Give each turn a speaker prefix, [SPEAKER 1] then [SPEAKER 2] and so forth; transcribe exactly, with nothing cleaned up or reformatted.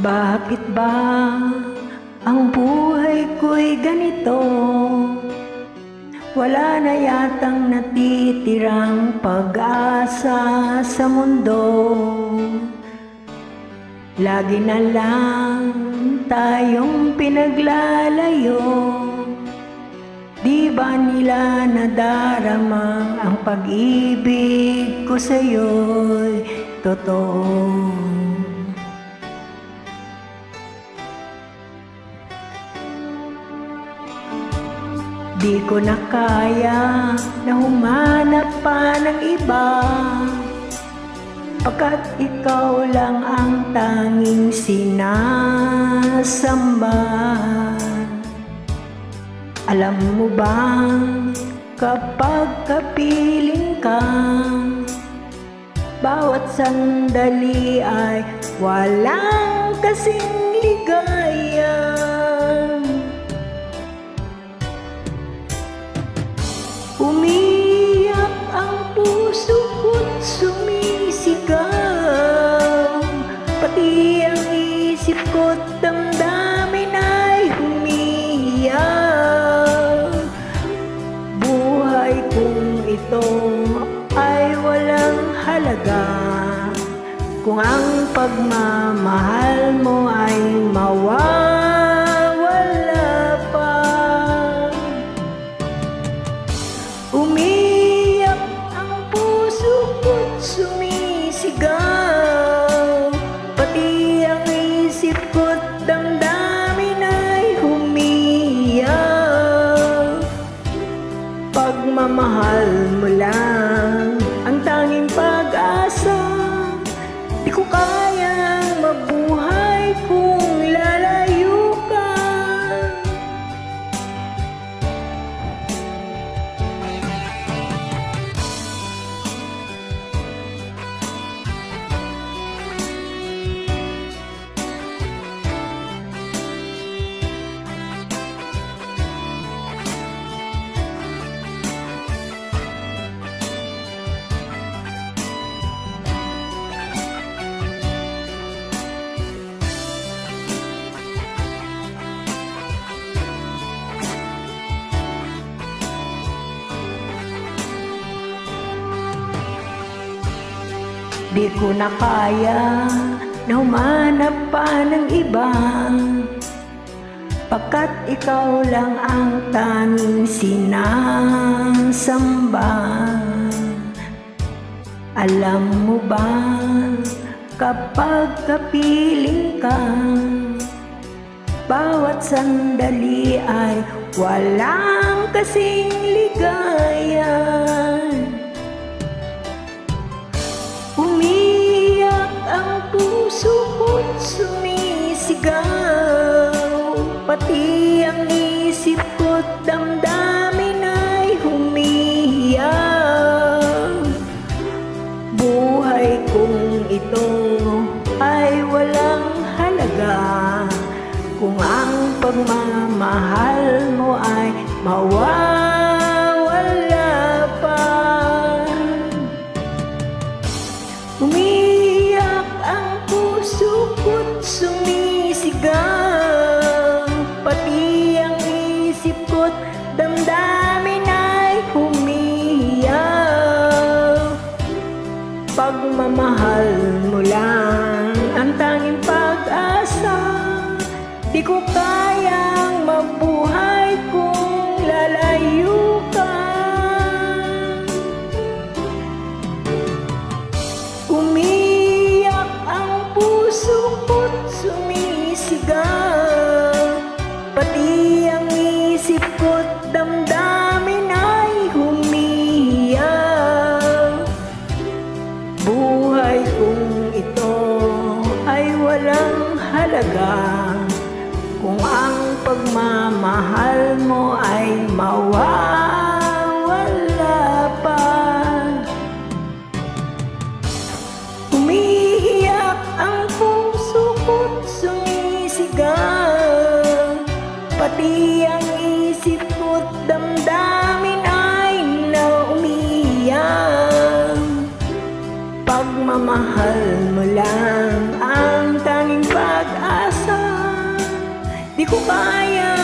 [SPEAKER 1] Bakit ba ang buhay ko'y ganito? Wala na yatang natitirang pag-asa sa mundo. Lagi na lang tayong pinaglalayo. Di ba nila nadaramang ang pag-ibig ko sa'yo'y totoo? Di ko na kaya na humanap pa ng iba, pagkat ikaw lang ang tanging sinasamba. Alam mo ba, kapag kapiling ka, bawat sandali ay walang kasing ligaya. Umiyak ang puso ko't sumisigaw, pati ang isip ko't damdamin ay humiyaw. Buhay kong ito ay walang halaga kung ang pagmamahal mo ay mawawala pa. Umiyak ang puso ko't sumisigaw, pati ang isip ko't damdamin ay humiyaw. Pagmamahal mo lang ang tanging pag-asa, di ko kayang mabuhay kung lalayo ka. Di ko na kaya na humanap pa ng iba, pagkat ikaw lang ang tanging sinasamba. Alam mo ba, kapag kapiling ka, bawat sandali ay walang kasing ligaya. Umiyak ang puso ko't sumisigaw, pati ang isip ko't damdamin ay humiyaw. Buhay kong ito ay walang halaga kung ang pagmamahal mo ay mawawala pa. Umiyak ang puso ko't sumisigaw, pati ang isip ko't damdamin ay humiyaw. Pagmamahal mo lang ang tanging pag-asa, di ko kayang mabuhay kung lalayo ka. Umiyak ang puso ko't sumisigaw, pati ang isip ko't damdamin ay humiyaw. Buhay kong ito ay walang halaga kung ang pagmamahal mo ay mawawala pa. Umiiyak ang puso ko't sumisigaw, pati ang isip ko't damdamin ay naumiyaw. Pagmamahal mo lang ang tanging pag-asa, Di ko kaya